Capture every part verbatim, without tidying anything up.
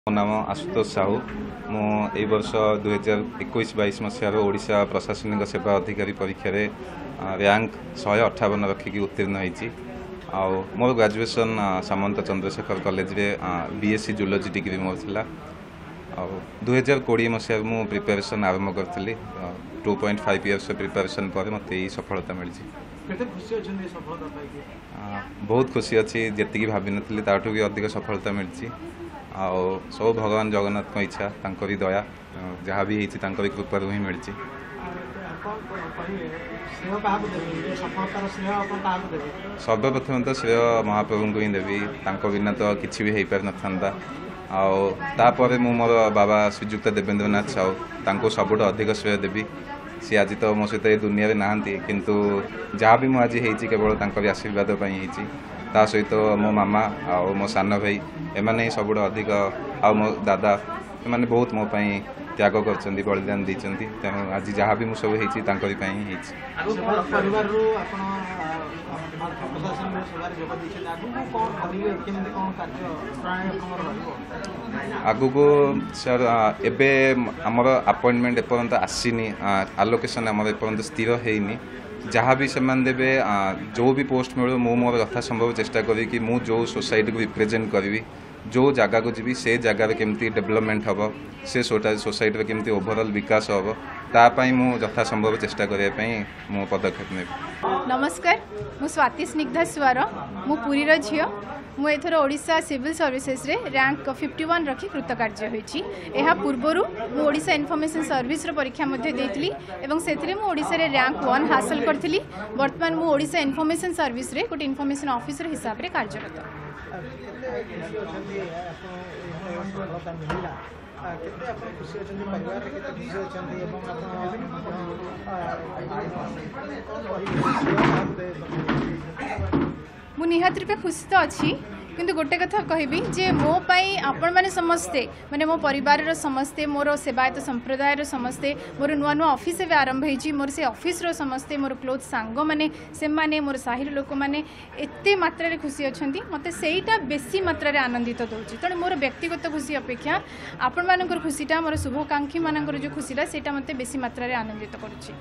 मो नाम आशुतोष साहू मु ए वर्ष दुई हजार एक बैश मसीहार ओडिशा प्रशासनिक सेवा अधिकारी परीक्षा रैंक शहे अठावन रखिकी उत्तीर्ण होती। मोर ग्रेजुएशन सामंत चंद्रशेखर कॉलेज रे बीएससी जूलॉजी डिग्री मोर थिला। दुई हजार कोड़े मसीह मु प्रिपेरेसन आरंभ करी two point five years preparation पर मत सफलता मिली। बहुत खुशी अच्छी जी भावी नी ताठू भी अधिक सफलता मिली। आओ सब भगवान जगन्नाथ इच्छा तांकरी दया जहाँ भी होती कृपार ही मिली। सर्वप्रथम तो श्रेय महाप्रभु को ही देवी बिना तो किसी भी हो पार न। आपर मु मोर बाबा श्रीजुक्त देवेंद्रनाथ साहू तांको सबुठ अधिक श्रेय देवी। सी आज तो मो सहित दुनिया में नहांती किंतु जहाँ भी मुझे होती केवल तांकरी आशीर्वाद होती। ता सहित मो मामा आ मो सान भाई एमाने सबुठ अधिक आ मो दादा एमाने बहुत मो पाई त्याग कर बलिदान देते। तेणु आज जहाँ भी सब होती। आगु को सर एबे आमर अपॉइंटमेंट एपर्यंत आसीनी आलोकेशन आमर एपर्यंत स्थिर होनी। जहाँ भी सेमान देवे जो भी पोस्ट मिलो मु मोर यथा संभव चेष्टा करी कि मु जो सोसाइटी को रिप्रेजेंट करी जो जगह को जीवी से जगार केमती डेवलपमेंट हम से सोसाइटी केमती ओवरऑल विकास हम तापाई मु यथा संभव चेष्टा करने मु पदक्षेप ने। नमस्कार मु स्वाति स्निग्धा सुवार मु पुरी रो झियो मु एथर ओडिशा सिविल सर्विसेस रे रैंक इक्यावन रखी कृतकार्य होईची। एहा पूर्वरु मु ओडिशा इन्फॉर्मेशन सर्विस रो परीक्षा मध्ये देइतली एवं सेथिरे मु ओडिशा रे रैंक वन हासिल करथिली। वर्तमान मु ओडिशा इन्फॉर्मेशन सर्विस रे गोटे इन्फॉर्मेशन ऑफिसर हिसाब रे कार्यरत। मु निहात रूपे खुशी तो अच्छी किंतु गोटे कथा कहबी जे मो पाई आपण माने समस्ते माने मो परिवार रो समस्ते मोर सेवायत संप्रदाय रो समस्ते मोर नुआ नुआ ऑफिस एवं आरंभ होईची मोर से ऑफिस रो समस्ते मोर क्लोज सांग माने से माने मोर साहिर लोक माने एते मात्रा रे खुशी अछंती मते सेईटा बेसी मात्रा रे आनंदित दोची। तणे मोर व्यक्तिगत खुशी अपेक्षा आपण मानकर खुशीटा मोर शुभकांक्षी मानकर जो खुशीटा सेटा मते बेसी मात्रा रे आनंदित करूची।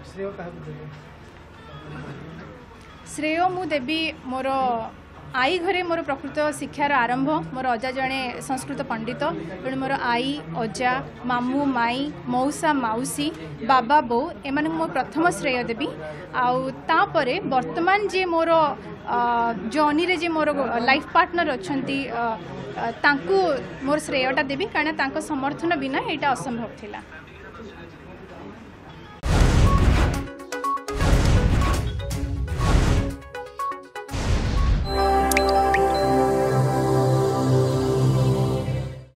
श्रेय मु देवी मोर आई घरे मोर प्रकृत शिक्षार आरंभ मोर अजा जड़े संस्कृत पंडित तेणु मोर आई अजा मामू माई मौसा माउसी बाबा बो एमान मो प्रथम श्रेय देवी। आउे वर्तमान जे मोर जर्नी रे जे मोर लाइफ पार्टनर अच्छी तांकु मोर श्रेयटा देवी कारण तांको समर्थन बिना एटा असंभव थिला।